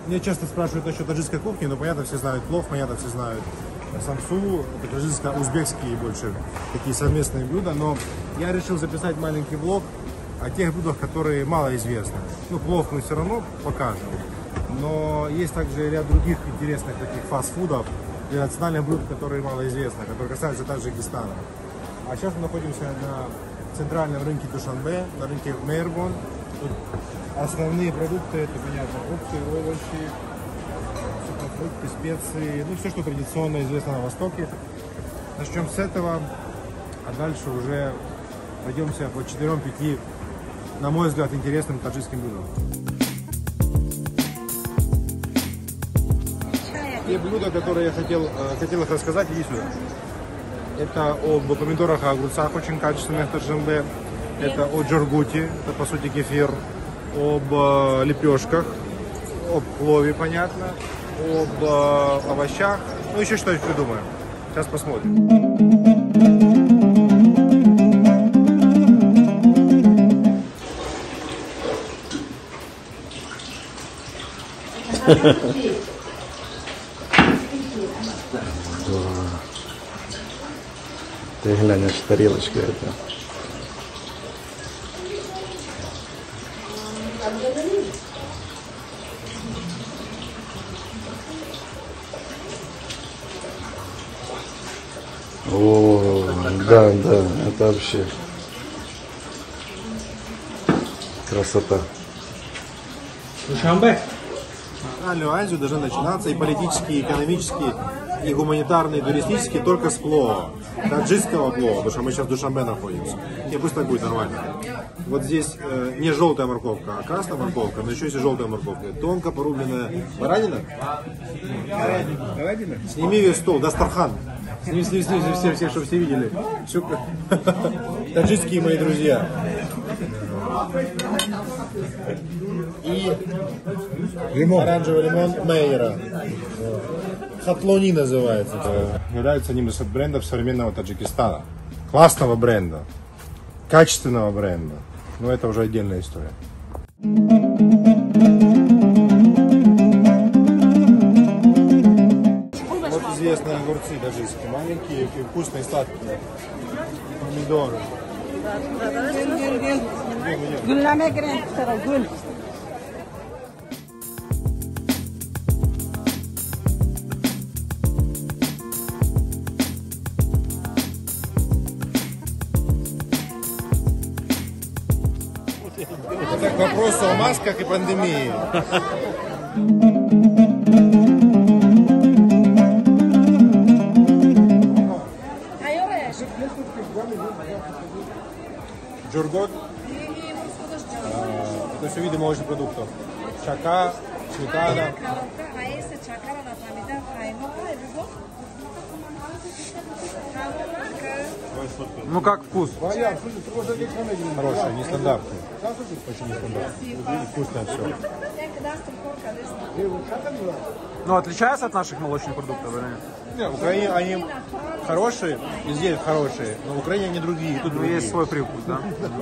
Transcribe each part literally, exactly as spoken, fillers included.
Меня часто спрашивают насчет таджикской кухни, но понятно, все знают плов, понятно, все знают самсу, это таджикско-узбекские больше такие совместные блюда, но я решил записать маленький влог о тех блюдах, которые малоизвестны. Ну, плов мы все равно покажем, но есть также ряд других интересных таких фастфудов для национальных блюд, которые малоизвестны, которые касаются Таджикистана. А сейчас мы находимся на центральном рынке Душанбе, на рынке Мейрбон. Тут основные продукты, это, понятно, фрукты, овощи, сухофрукты, специи, ну все, что традиционно известно на Востоке. Начнем с этого, а дальше уже пойдемся по четырем-пяти, на мой взгляд, интересным таджикским блюдам. Те блюда, которые я хотел, хотел их рассказать, иди сюда. Это об помидорах и огурцах, очень качественных Таджикбе. Это о джоргуте, это по сути кефир. Об э, лепешках, об плове, понятно, об э, овощах. Ну, еще что-нибудь придумаем. Сейчас посмотрим. Ты глянь, аж тарелочка это. О, да, да, это вообще красота. Душанбе. Национальную Азию должны начинаться и политические, и экономические, и гуманитарные, и туристические только с плова. Таджикского плова, потому что мы сейчас в Душанбе находимся. И пусть так будет нормально. Вот здесь э, не желтая морковка, а красная морковка, но еще есть и желтая морковка. Тонко порубленная баранина. Баранина? Сними весь стол, Дастархан. Сними, сними, сними, все, все, чтобы все видели. Все... Таджикские мои друзья. И лимон. Оранжевый лимон Мейера. Хатлони называется. Это является одним из брендов современного Таджикистана. Классного бренда. Качественного бренда. Но это уже отдельная история. Вот известные огурцы таджикские. Маленькие, вкусные, сладкие. Помидоры. Gülleme giren tara gül. Это к вопросу о масках и пандемии. Джоргот. Это все виды молочных продуктов. Чака, сметана. Ну как вкус? Хороший, нестандартный. Очень нестандартный. Вкусное все. Ну отличается от наших молочных продуктов или нет? Нет, в Украине они хорошие, везде хорошие, но в Украине они другие, тут другие. Есть свой привкус, да?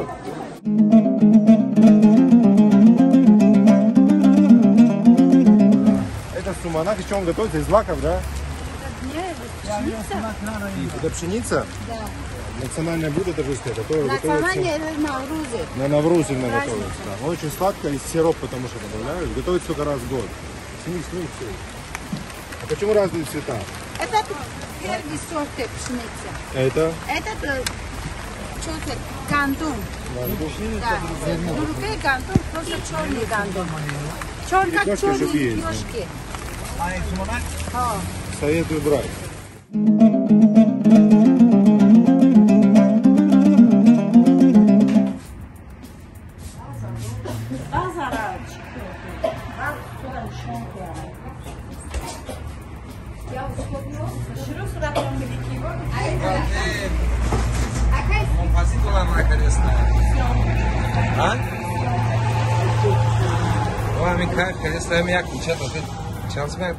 Это суманак, из чего он готовится? Из злаков, да? Нет, пшеница. Это пшеница? Да. Национальное блюдо таджикское, которое готовится Национальное Наврузе. на Навруз именно готовится. Да. Он очень сладко, и сироп, потому что добавляют. Готовится только раз в год. Сними, сними все. А почему разные цвета? Это первый сорт пшеницы. Это? Это что-то гандум. Да. Другой гандум, просто черный гандум. Черный, как Лепешки черные же есть, лепешки. Советую брать. А? Вами как, конечно, мяк, что-то ты сейчас мяк.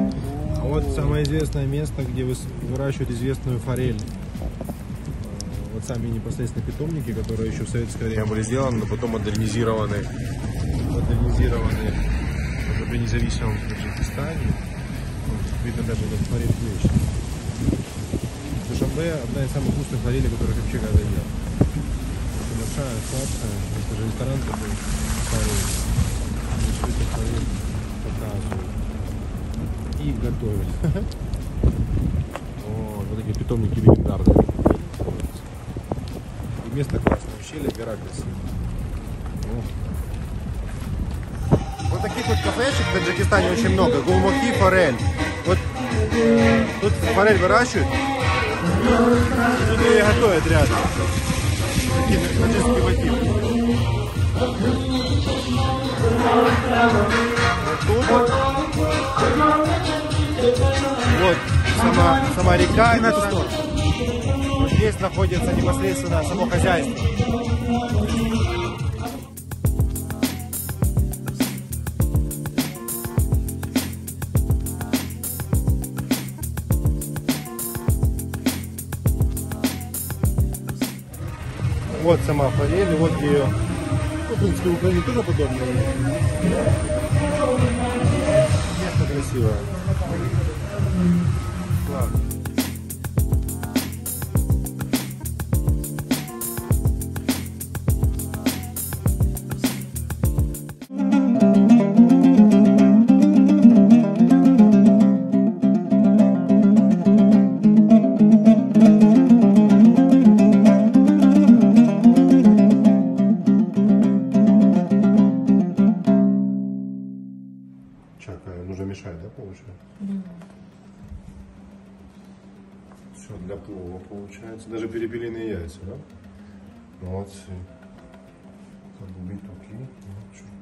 Вот самое известное место, где выращивают известную форель. вот сами непосредственно питомники, которые еще в советское время были сделаны, но потом модернизированы, модернизированы уже при независимом Таджикистане. Вот, видно даже на форель плещ. Душанбе одна из самых вкусных форелей, которых вообще когда ел. Очень большая, сладкая. Это же ресторан такой старый. Эту форель показывают. И готовят. Вот, вот такие питомники легендарные. И место классное, ущелье, гора красивая. Вот таких вот кафешек в Таджикистане очень много. Гулмахи, форель. Вот э, тут форель выращивают. И тут ее готовят рядом. Такие таджикский мотив. Вот тут вот. Вот сама, сама река. И на эту сторону. Вот здесь находится непосредственно само хозяйство. Вот сама форель, вот ее, ну, в принципе, в Украине тоже подобное. Место красивое. Ладно. Чакая, нужно мешать, да, получается? Mm. Все для плова получается. Даже перепелиные яйца, да? Молодцы. Как бы битуки.